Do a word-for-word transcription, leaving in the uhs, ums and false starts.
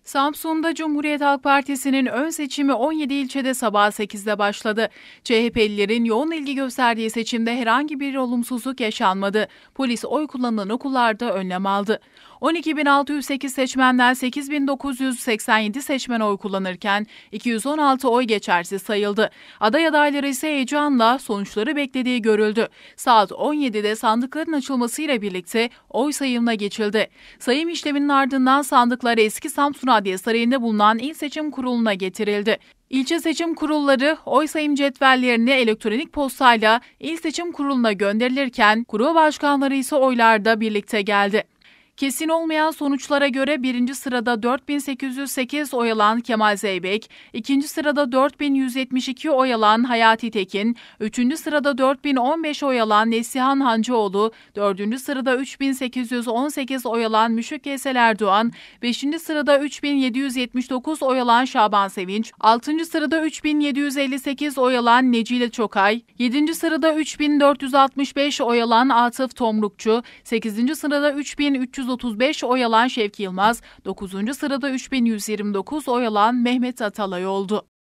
Samsun'da Cumhuriyet Halk Partisi'nin ön seçimi on yedi ilçede sabah sekizde başladı. C H P'lilerin yoğun ilgi gösterdiği seçimde herhangi bir olumsuzluk yaşanmadı. Polis oy kullanılan okullarda önlem aldı. on iki bin altı yüz sekiz seçmenden sekiz bin dokuz yüz seksen yedi seçmen oy kullanırken iki yüz on altı oy geçersiz sayıldı. Aday adayları ise heyecanla sonuçları beklediği görüldü. Saat on yedide sandıkların açılmasıyla birlikte oy sayımına geçildi. Sayım işleminin ardından sandıklar eski Samsun Adliye Sarayı'nda bulunan İl Seçim Kurulu'na getirildi. İlçe seçim kurulları oy sayım cetvellerini elektronik postayla İl Seçim Kurulu'na gönderilirken kurul başkanları ise oylarda birlikte geldi. Kesin olmayan sonuçlara göre birinci sırada dört bin sekiz yüz sekiz oy alan Kemal Zeybek, ikinci sırada dört bin yüz yetmiş iki oy alan Hayati Tekin, üçüncü sırada dört bin on beş oy alan Neslihan Hancıoğlu, dördüncü sırada üç bin sekiz yüz on sekiz oy alan Müşfik Veysel Erdoğan, beşinci sırada üç bin yedi yüz yetmiş dokuz oy alan Şaban Sevinç, altıncı sırada üç bin yedi yüz elli sekiz oy alan Necile Çokay, yedinci sırada üç bin dört yüz altmış beş oy alan Atıf Tomrukçu, sekizinci sırada üç bin üç yüz otuz beş oy alan Şevki Yılmaz, dokuzuncu sırada üç bin yüz yirmi dokuz oy alan Mehmet Atalay oldu.